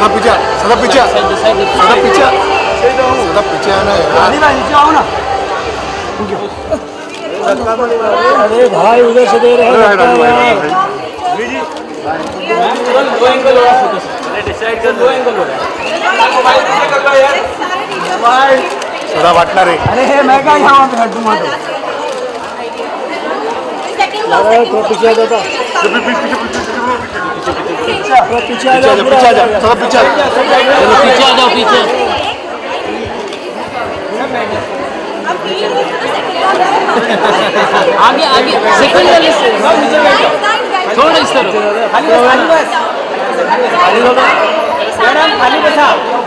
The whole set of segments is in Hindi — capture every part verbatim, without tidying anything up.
सदा पीछे सदा पीछे सदा पीछे सदा पीछे आना है नीचे आओ ना। अरे भाई उधर से दे रहे हैं सदा वाटणार रे। अरे हे मैं क्या यहाँ पे हट दूंगा तो पीछे दो पीछे आ जाओ पीछे आ जाओ थोड़ा पीछे पीछे आ जाओ पीछे। आगे आगे सेकंड वाले से थोड़ा इस तरफ मैडम खाली बैठा।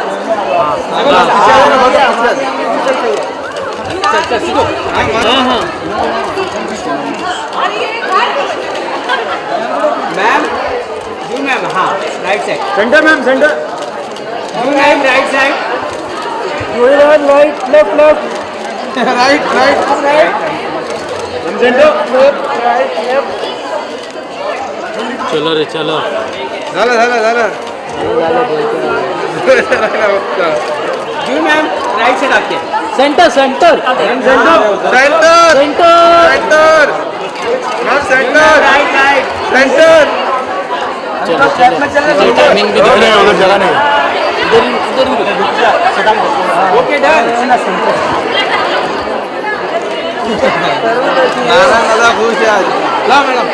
मैम जी मैम हाँ right side centre ma'am centre ma'am right side right left left right right right चलो रे चलो झालं झालं झालं जी मैम राइट साइड आके centre centre centre centre centre centre right right centre चलो चलो टाइमिंग भी उधर नहीं उधर जगह नहीं इधर इधर ओके डन। नाना नाना खुश है आज ला मैडम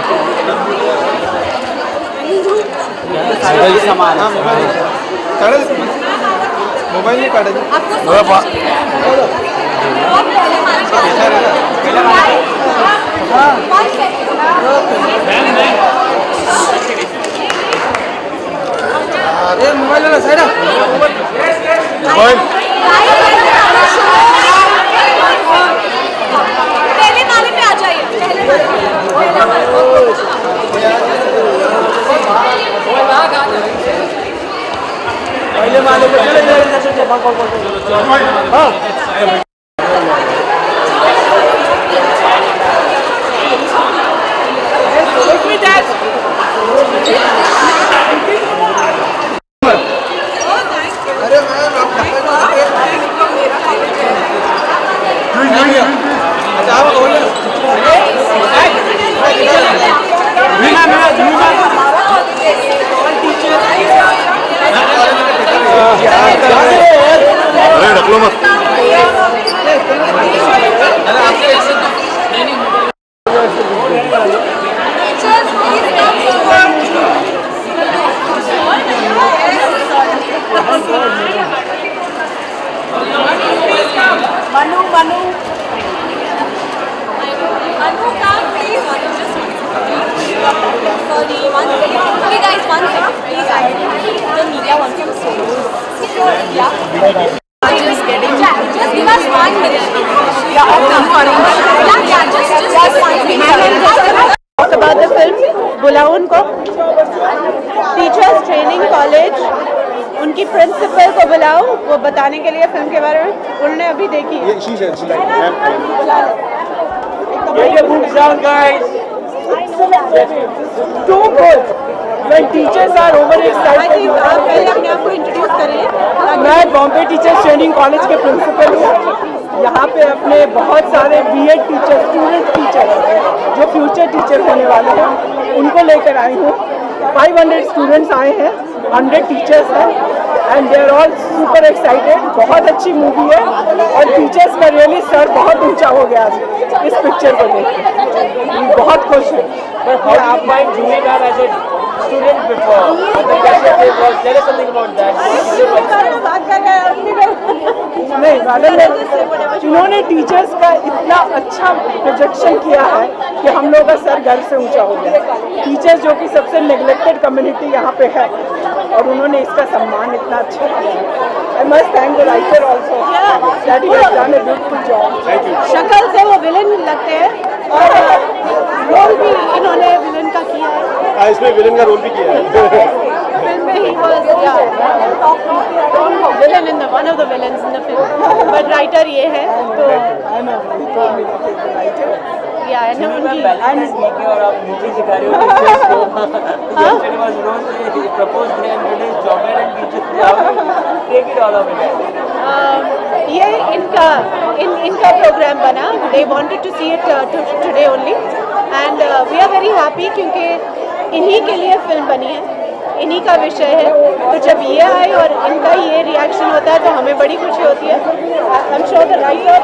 सामान मोबाइल नहीं काटे मोबाइल वाला साइड मोबाइल पहले नाले पे आ जाइए पहले माले पे चले जाइए। अरे ढकलो मत मनु मनु मनु का please sorry one second okay guys one second please I the media wants to say yeah just getting just give us one minute yeah yeah yeah just just just one minute about the film बुलाओ उनको टीचर्स ट्रेनिंग कॉलेज उनकी प्रिंसिपल को बुलाओ वो बताने के लिए फिल्म के बारे में उन्होंने अभी देखी है। Teachers are over excited. आप पहले अपने आप को इंट्रोड्यूस करिए। मैं बॉम्बे टीचर्स ट्रेनिंग कॉलेज के प्रिंसिपल हूँ। यहाँ पे अपने बहुत सारे बीएड टीचर स्टूडेंट टीचर जो फ्यूचर टीचर होने वाले हैं उनको लेकर आई हूँ। पाँच सौ स्टूडेंट्स आए हैं, हंड्रेड टीचर्स हैं and they are all super excited. बहुत अच्छी मूवी है और टीचर्स का रियली सर बहुत ऊंचा हो गया इस पिक्चर को देख बहुत खुश है। आप माइंड झूमेदार as a student before the cassette tape was there is something about that बात कर रहे हैं नहीं मैडम इन्होंने टीचर्स का इतना अच्छा प्रोजेक्शन किया है कि हम लोग का सर घर से ऊंचा हो गया। टीचर्स जो कि सबसे नेग्लेक्टेड कम्युनिटी यहाँ पे है और उन्होंने इसका सम्मान इतना अच्छा किया। I must thank the writer also that he has done a beautiful job. शक्ल से वो विलेन लगते हैं और रोल भी इन्होंने विलेन का किया है। इसमें विलेन का रोल भी किया है फिल्म में he was villain in the one of the villains in the film but writer ये है तो या है ना उनकी और आप मूवी सिखा रहे हो टीचर्स को yesterday was rose proposed and today is chocolate teaches you. Take it all of it. ये इनका इन इनका प्रोग्राम बना. They wanted to see it uh, to, today only, and uh, we are very happy क्योंकि इन्हीं के लिए फिल्म बनी है, इन्हीं का विषय है. तो जब ये आए और इनका ये रिएक्शन होता है तो हमें बड़ी खुशी होती है. I am sure the writer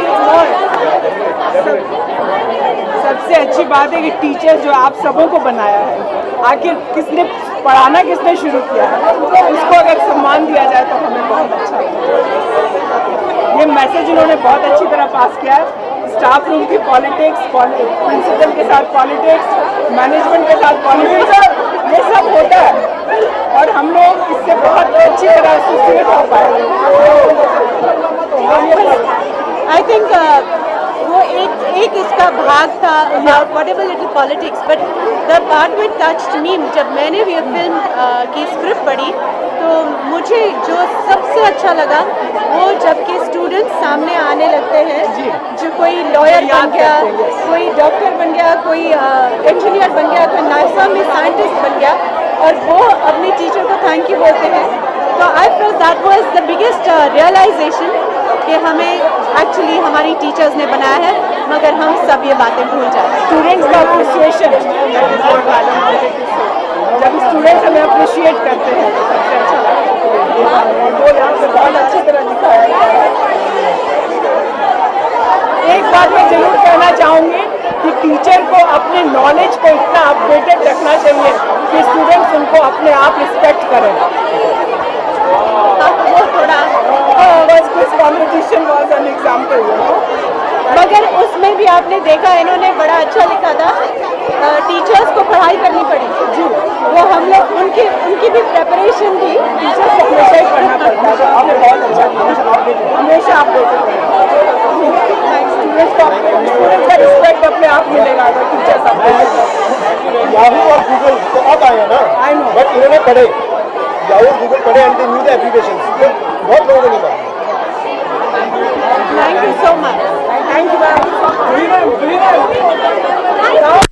सबसे अच्छी बात है कि टीचर जो आप सबों को बनाया है, आखिर किसने पढ़ाना किसने शुरू किया है, उसको अगर सम्मान दिया जाए तो हमें बहुत अच्छा लगता. ये मैसेज इन्होंने बहुत अच्छी तरह पास किया है. स्टाफ रूम की पॉलिटिक्स, प्रिंसिपल के साथ पॉलिटिक्स, मैनेजमेंट के साथ पॉलिटिक्स, ये सब होता है और हम लोग इससे बहुत अच्छी तरह एसोसिएट हो पाए. आई थिंक वो एक एक इसका भाग था about whatever little politics, but the part which touched me, जब मैंने ये फिल्म की स्क्रिप्ट पढ़ी तो मुझे जो सबसे अच्छा लगा वो जबकि स्टूडेंट्स सामने आने लगते हैं, जो कोई लॉयर बन गया, कोई डॉक्टर बन गया, कोई इंजीनियर बन गया, कोई नासा में साइंटिस्ट बन गया और वो अपने टीचर को थैंक यू बोलते हैं. तो I feel that was the biggest realisation कि हमें एक्चुअली हमारी टीचर्स ने बनाया है, मगर हम सब ये बातें भूल जाते हैं. स्टूडेंट्स का अप्रिसिएशन, जब स्टूडेंट्स हमें अप्रिशिएट करते हैं तो सबसे अच्छा लगता है. वो यहाँ पे बहुत अच्छी तरह दिखाया है. एक बात मैं जरूर कहना चाहूँगी कि टीचर को अपने नॉलेज को इतना अपडेटेड रखना चाहिए कि स्टूडेंट्स उनको अपने आप रिस्पेक्ट करें. वो थोड़ा कॉम्पिटिशन वाज एन एग्जाम्पल, मगर उसमें भी आपने देखा इन्होंने बड़ा अच्छा लिखा था. टीचर्स को पढ़ाई करनी पड़ी जी, वो हम लोग उनकी उनकी भी प्रेपरेशन थी. टीचर्स को हमेशा ही पढ़ना पड़ता है. आपने बहुत अच्छा किया, हमेशा आप स्टूडेंट्स को स्टूडेंट्स का रिस्पेक्ट अपने आप मिलेगा अगर टीचर्स आपको. याहू और गूगल तो अब आए ना, आई नो, बट इन्होंने पढ़े, याहू और गूगल पढ़े and they knew the applications. बहुत लोगों को नहीं पता. Thank you so much. Thank you ma'am.